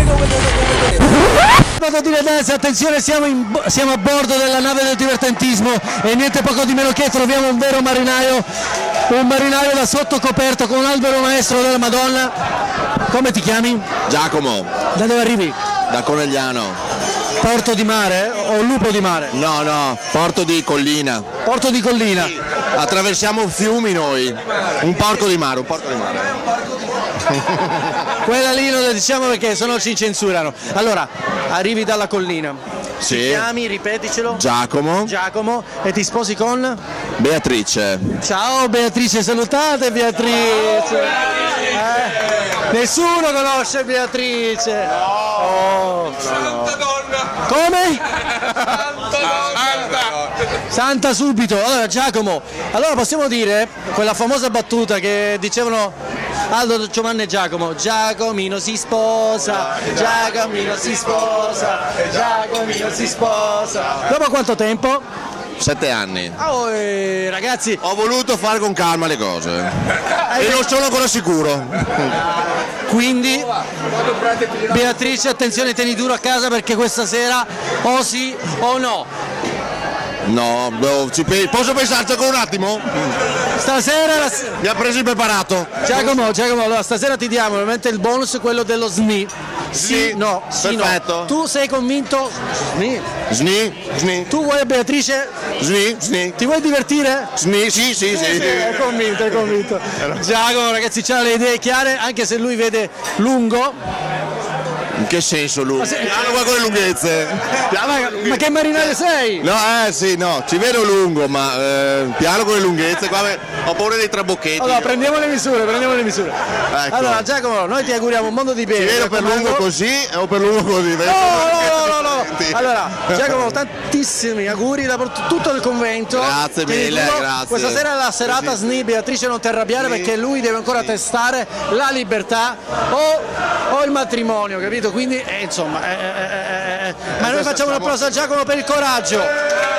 Attenzione, siamo a bordo della nave del divertentismo e niente poco di meno che troviamo un vero marinaio, un marinaio da sotto coperto con un albero maestro della Madonna. Come ti chiami? Giacomo. Da dove arrivi? Da Conegliano. Porto di mare o lupo di mare? No, Porto di Collina. Porto di Collina. Attraversiamo fiumi noi. Un porco di mare, Quella lì non la diciamo perché sennò ci censurano. Allora, arrivi dalla collina. Sì. Ti chiami, ripeticelo. Giacomo. E ti sposi con? Beatrice. Ciao Beatrice, salutate Beatrice. Nessuno conosce Beatrice. Santa donna! Come? Santa subito. Allora Giacomo, allora possiamo dire quella famosa battuta che dicevano Aldo, Giovanni e Giacomo: Giacomino si sposa, Giacomino si sposa, Giacomino si sposa. Dopo quanto tempo? 7 anni. Oh, ragazzi, Ho voluto fare con calma le cose e non sono ancora sicuro. quindi Beatrice, attenzione, tieni duro a casa perché questa sera o sì o no. No, posso pensarci ancora un attimo? Stasera Mi ha preso impreparato. Giacomo, allora stasera ti diamo ovviamente il bonus, quello dello SNI. Sì, no, sì, perfetto. no. Tu sei convinto? SNI. Sni. Tu vuoi Beatrice? Sni. Ti vuoi divertire? Sni, sì. È convinto. Giacomo, ragazzi, c'ha le idee chiare, anche se lui vede lungo. In che senso lui? Piano qua con le lunghezze. Ma che marinaio sei? No, ci vedo lungo, ma piano con le lunghezze, qua ho paura dei trabocchetti. Allora, prendiamo le misure. Ecco. Allora, Giacomo, noi ti auguriamo un mondo di bene. Ci vedo per lungo così o per lungo così? No. Allora, Giacomo, tantissimi auguri da tutto il convento. Grazie mille, grazie. Questa sera è la serata SNI, Beatrice non ti arrabbiare perché lui deve ancora testare la libertà o il matrimonio, capito? Quindi, insomma, ma noi facciamo un applauso a Giacomo per il coraggio.